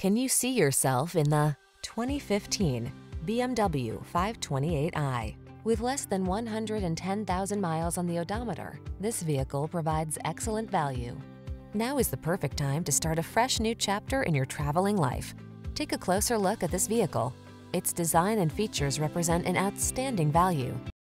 Can you see yourself in the 2015 BMW 528i? With less than 110,000 miles on the odometer, this vehicle provides excellent value. Now is the perfect time to start a fresh new chapter in your traveling life. Take a closer look at this vehicle. Its design and features represent an outstanding value.